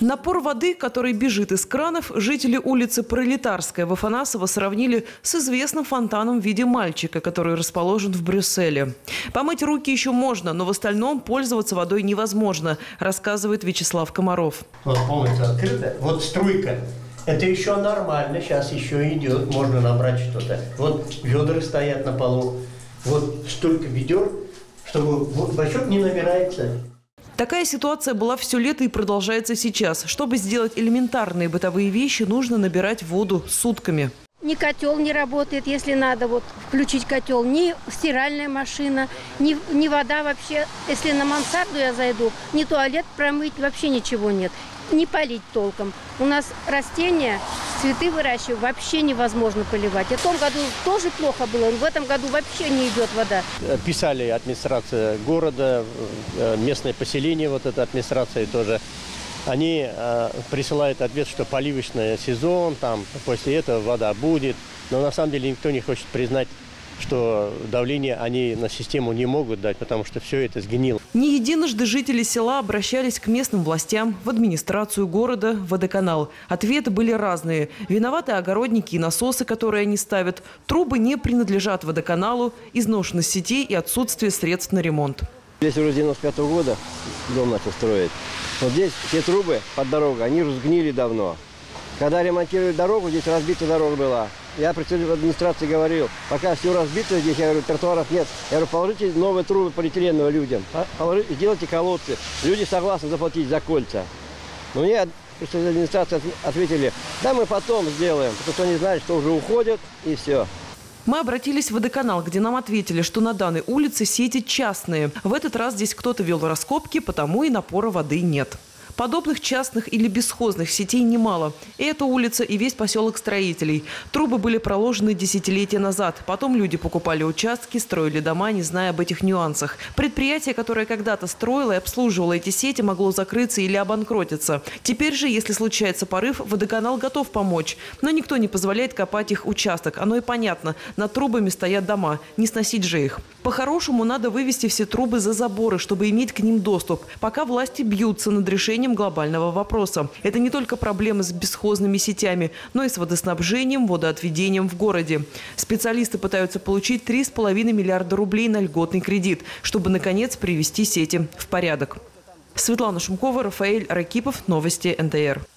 Напор воды, который бежит из кранов, жители улицы Пролетарская в Афанасово сравнили с известным фонтаном в виде мальчика, который расположен в Брюсселе. Помыть руки еще можно, но в остальном пользоваться водой невозможно, рассказывает Вячеслав Комаров. Вот полностью открыто, вот струйка. Это еще нормально, сейчас еще идет, можно набрать что-то. Вот ведра стоят на полу, вот столько ведер, чтобы бачок не набирается. Такая ситуация была все лето и продолжается сейчас. Чтобы сделать элементарные бытовые вещи, нужно набирать воду сутками. Ни котел не работает, если надо вот включить котел, ни стиральная машина, ни вода вообще. Если на мансарду я зайду, ни туалет промыть, вообще ничего нет. Не полить толком. У нас растения, цветы выращивать вообще невозможно поливать. И в том году тоже плохо было, в этом году вообще не идет вода. Писали администрация города, местное поселение, вот эта администрация тоже. Они присылают ответ, что поливочный сезон, там после этого вода будет. Но на самом деле никто не хочет признать, что давление они на систему не могут дать, потому что все это сгнило. Не единожды жители села обращались к местным властям, в администрацию города, в водоканал. Ответы были разные. Виноваты огородники и насосы, которые они ставят. Трубы не принадлежат водоканалу, изношенность сетей и отсутствие средств на ремонт. Здесь уже с 95-го года дом начал строить. Вот здесь все трубы под дорогой, они уже сгнили давно. Когда ремонтировали дорогу, здесь разбитая дорога была. Я представитель администрации говорил, пока все разбито здесь, я говорю, тротуаров нет. Я говорю, положите новые трубы полиэтиленовые людям, сделайте колодцы. Люди согласны заплатить за кольца. Но мне представители администрации ответили, да мы потом сделаем, потому что они знают, что уже уходят и все. Мы обратились в водоканал, где нам ответили, что на данной улице сети частные. В этот раз здесь кто-то вел раскопки, потому и напора воды нет. Подобных частных или бесхозных сетей немало. И эта улица, и весь поселок строителей. Трубы были проложены десятилетия назад. Потом люди покупали участки, строили дома, не зная об этих нюансах. Предприятие, которое когда-то строило и обслуживало эти сети, могло закрыться или обанкротиться. Теперь же, если случается порыв, водоканал готов помочь. Но никто не позволяет копать их участок. Оно и понятно. Над трубами стоят дома. Не сносить же их. По-хорошему, надо вывести все трубы за заборы, чтобы иметь к ним доступ. Пока власти бьются над решением глобального вопроса. Это не только проблемы с бесхозными сетями, но и с водоснабжением, водоотведением в городе. Специалисты пытаются получить 3,5 миллиарда рублей на льготный кредит, чтобы, наконец, привести сети в порядок. Светлана Шумкова, Рафаэль Ракипов. Новости НТР.